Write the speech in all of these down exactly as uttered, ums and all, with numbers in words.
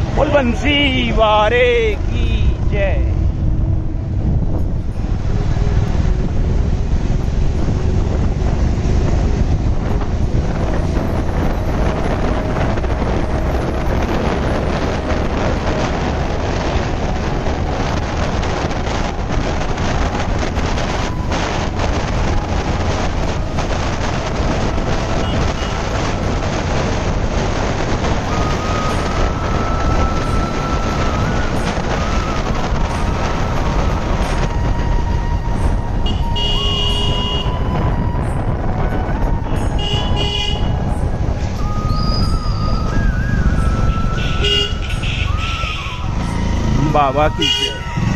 बोल बंसी वारे की जय। बाबा की जय।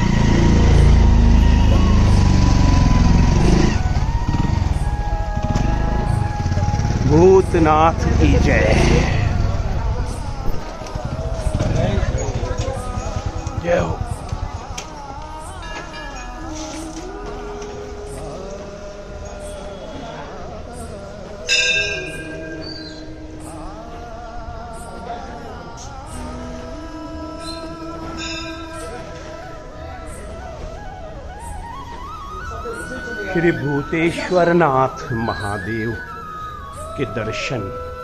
भूतनाथ की जय। जय हो। श्री भूतेश्वर नाथ महादेव के दर्शन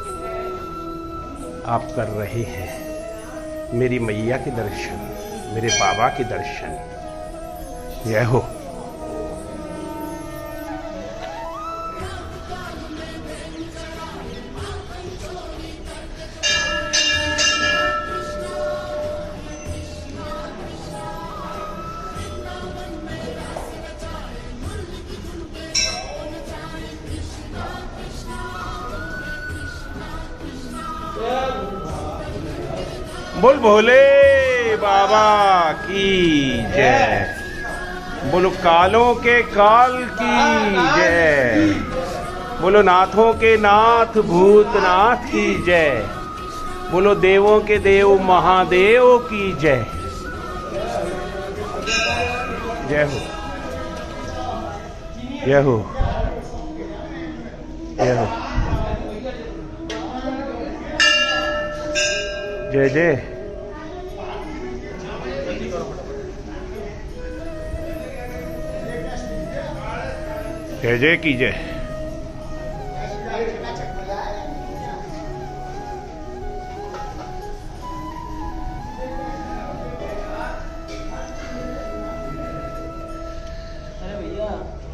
आप कर रहे हैं। मेरी मैया के दर्शन, मेरे बाबा के दर्शन। जय हो। बोल भोले बाबा की जय। बोलो कालों के काल की जय। बोलो नाथों के नाथ भूतनाथ की जय। बोलो देवों के देव महादेव की जय। जय हो। जय हो। जय हो। जय जय। जय जय की जय। अरे भैया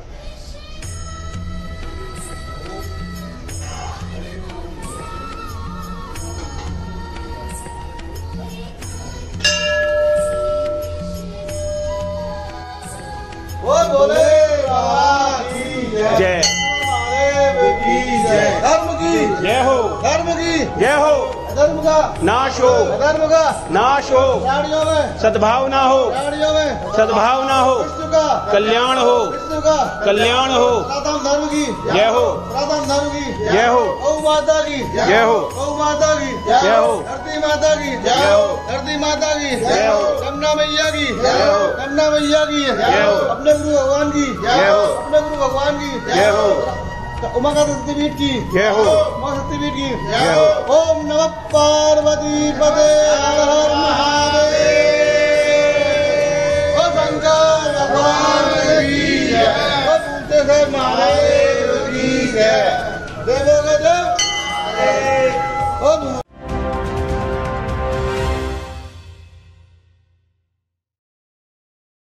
वो बोले बाबा की जय। महादेव की जय। धर्म की जय हो। धर्म की जय हो। धर्म का नाश हो। धर्म का नाश हो। गाड़ियों में सद्भावना हो। गाड़ियों में सद्भावना हो। विष्णु का कल्याण हो। विष्णु का कल्याण हो। सनातन धर्म की जय हो। सनातन धर्म की जय हो। गौ माता की जय हो। गौ माता की जय हो। धरती माता की जय हो। धरती माता की जय हो। गंगा मैया की जय हो। गंगा मैया की जय हो। अपने गुरु भगवान की जय हो। अपने गुरु भगवान की जय हो। उमा का शक्तिपीठ की जय हो। उमा शक्तिपीठ की जय हो। ओम नमः पार्वती पदे हर हर महादेव। ओ शंकर भगवान की जय। ओ भूतेश्वर महादेव की जय। देवों के देव। ओ